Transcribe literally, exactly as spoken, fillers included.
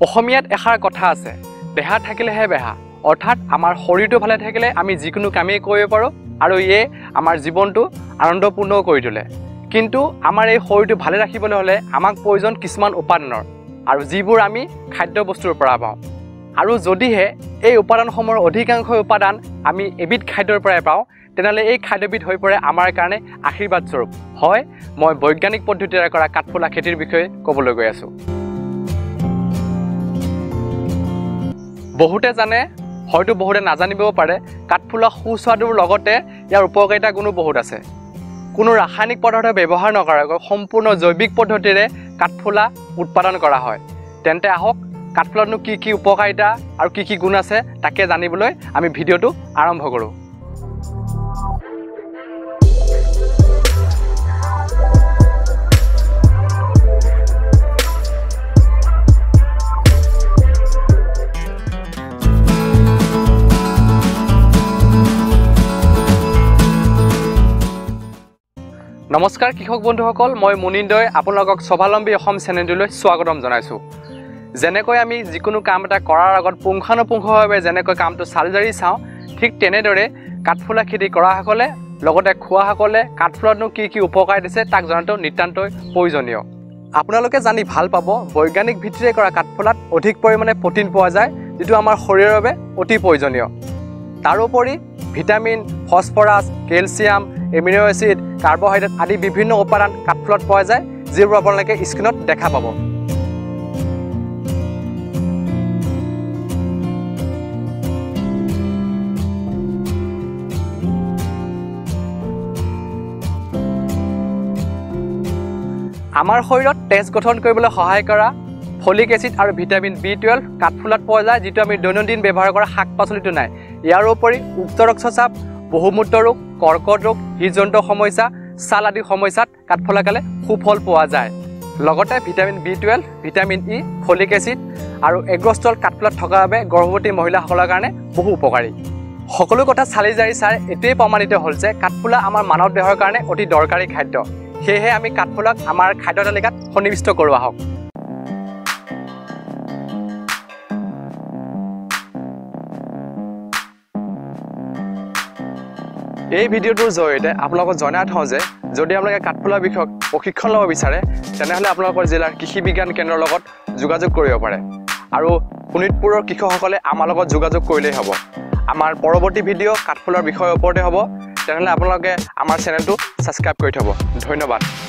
অসমীয়াত এষাৰ কথা আছে, দেহা থাকিলেহে বেহা। অৰ্থাৎ আমাৰ শৰীৰটো ভালে থাকিলে আমি যিকোনো কামেই কৰিব পাৰোঁ আৰু ইয়ে আমাৰ জীৱনটো আনন্দপূৰ্ণ কৰি তোলে। কিন্তু আমাৰ এই শৰীৰটো ভালে ৰাখিবলৈ হ'লে আমাক প্ৰয়োজন কিছুমান উপাদানৰ, আৰু যিবোৰ আমি খাদ্য বস্তুৰ পৰা পাওঁ। আৰু যদিহে এই উপাদানসমূহৰ অধিকাংশ উপাদান আমি এবিধ খাদ্যৰ পৰাই পাওঁ, তেনেহ'লে এই খাদ্যবিধ হৈ পৰে আমাৰ কাৰণে আশীৰ্বাদ স্বৰূপ। হয়, মই বৈজ্ঞানিক পদ্ধতিৰে কৰা কাঠফুলা খেতিৰ বিষয়ে ক'বলৈ গৈ আছোঁ। বহুতে জানে, হয়তো বহুতে নাজানিবও পাৰে, কাঠফুলা সুস্বাদুৰ লগতে ইয়াৰ উপকাৰিতা গুণো বহুত আছে। কোনো ৰাসায়নিক পদাৰ্থ ব্যৱহাৰ নকৰাকৈ সম্পূৰ্ণ জৈৱিক পদ্ধতিৰে কাঠফুলা উৎপাদন কৰা হয়। তেন্তে আহক, কাঠফুলাতনো কি কি উপকাৰিতা আৰু কি কি গুণ আছে তাকে জানিবলৈ আমি ভিডিঅ'টো আৰম্ভ কৰোঁ। নমস্কাৰ কৃষক বন্ধুসকল, মই মুনিন্দই আপোনালোকক স্বাৱলম্বী অসম চেনেলটোলৈ স্বাগতম জনাইছোঁ। যেনেকৈ আমি যিকোনো কাম এটা কৰাৰ আগত পুংখানুপুংখভাৱে যেনেকৈ কামটো চালি জাৰি চাওঁ, ঠিক তেনেদৰে কাঠফুলা খেতি কৰাসকলে লগতে খোৱাসকলে কাঠফুলাতনো কি কি উপকাৰ দিছে তাক জনাটো নিতান্তই প্ৰয়োজনীয়। আপোনালোকে জানি ভাল পাব, বৈজ্ঞানিক ভিত্তিৰে কৰা কাঠফুলাত অধিক পৰিমাণে প্ৰটিন পোৱা যায়, যিটো আমাৰ শৰীৰৰ বাবে অতি প্ৰয়োজনীয়। তাৰোপৰি vitamin, phosphorus, calcium, amino acid, carbohydrate আদি বিভিন্ন উপাদান কাঠফুলাত পোৱা যায়, যিবোৰ আপোনালোকে স্ক্ৰীণত দেখা পাব। আমাৰ শৰীৰত তেজ গঠন কৰিবলৈ সহায় কৰা ফলিক এচিড আৰু ভিটামিন বি টুৱেলভ কাঠফুলাত পোৱা যায়, যিটো আমি দৈনন্দিন ব্যৱহাৰ কৰা শাক পাচলিটো নাই। ইয়াৰ উপৰি উচ্চ ৰক্তচাপ, বহুমূত্ৰ ৰোগ, কৰ্কট ৰোগ, হৃদযন্ত্ৰ সমস্যা, ছাল আদি সমস্যাত কাঠফুলা খালে সুফল পোৱা যায়। লগতে vitamin B twelve, vitamin E, folic acid আৰু এগ্ৰষ্টল কাঠফুলাত থকাৰ বাবে গৰ্ভৱতী মহিলাসকলৰ কাৰণে বহু উপকাৰী। সকলো কথা চালি জাৰি চাই এইটোৱেই প্ৰমাণিত হ'ল যে কাঠফুলা আমাৰ মানৱ দেহৰ কাৰণে অতি দৰকাৰী খাদ্য। সেয়েহে আমি কাঠফুলাক আমাৰ খাদ্য তালিকাত সন্নিৱিষ্ট কৰোঁ আহক। এই ভিডিঅ'টোৰ জৰিয়তে আপোনালোকক জনাই থওঁ যে যদি আপোনালোকে কাঠফুলাৰ বিষয়ত প্ৰশিক্ষণ ল'ব বিচাৰে, তেনেহ'লে আপোনালোকৰ জিলাৰ কৃষি বিজ্ঞান কেন্দ্ৰৰ লগত যোগাযোগ কৰিব পাৰে। আৰু শোণিতপুৰৰ কৃষকসকলে আমাৰ লগত যোগাযোগ কৰিলেই হ'ব। আমাৰ পৰৱৰ্তী ভিডিঅ' কাঠফুলাৰ বিষয়ৰ ওপৰতে হ'ব। তেনেহ'লে আপোনালোকে আমাৰ চেনেলটো ছাবস্ক্ৰাইব কৰি থ'ব। ধন্যবাদ।